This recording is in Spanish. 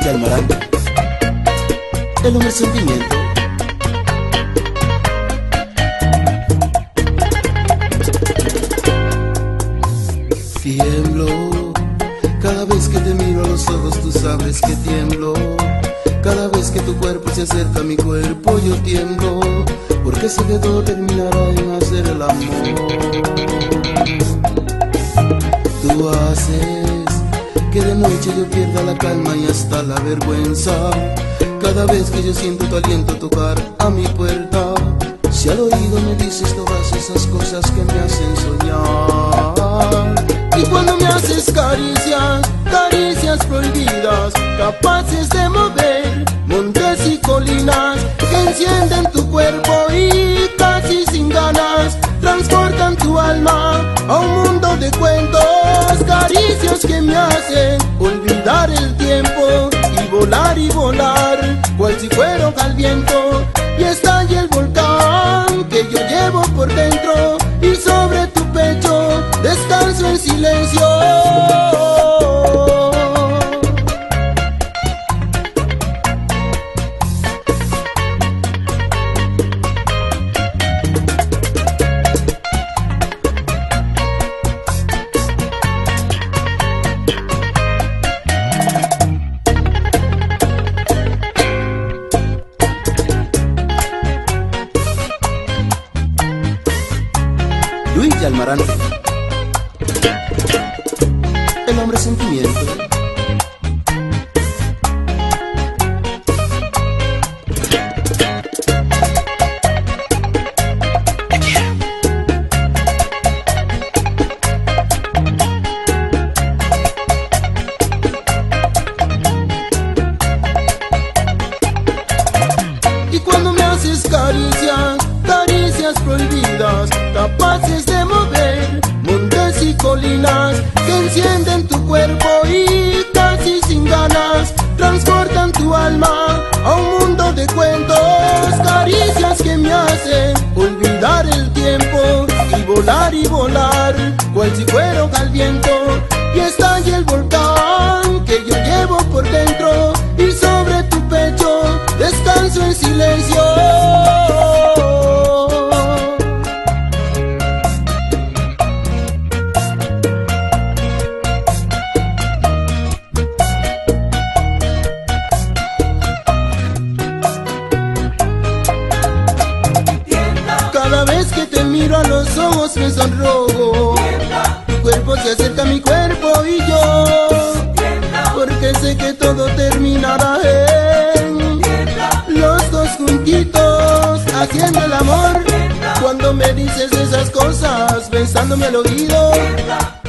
Almarán, el hombre sentimiento. Tiemblo, cada vez que te miro a los ojos tú sabes que tiemblo. Cada vez que tu cuerpo se acerca a mi cuerpo yo tiemblo, porque sé que todo terminará en hacer el amor. Tú haces que de noche yo pierda la calma y hasta la vergüenza. Cada vez que yo siento tu aliento tocar a mi puerta, si al oído me dices todas esas cosas que me hacen soñar. Y cuando me haces caricias, caricias prohibidas, capaces de mover montes y colinas, que encienden tu cuerpo y casi sin ganas transportan tu alma a un mundo de cuentos. Caricias que me hacen olvidar el tiempo y volar, cual si fuera al viento, y estalla el volcán que yo llevo por dentro, y sobre tu pecho descanso en silencio. Luis Almarán, el hombre sentimiento. Y cuando me haces caricias, caricias prohibidas, capaces de mover montes y colinas, que encienden tu cuerpo y casi sin ganas transportan tu alma a un mundo de cuentos. Caricias que me hacen olvidar el tiempo y volar, cual si fuera al viento, y estalla el volcán que yo llevo por dentro, y sobre tu pecho descanso en silencio. Cada vez que te miro a los ojos me sonrojo, tu cuerpo se acerca a mi cuerpo y yo, porque sé que todo terminará en los dos juntitos haciendo el amor. Cuando me dices esas cosas, besándome al oído,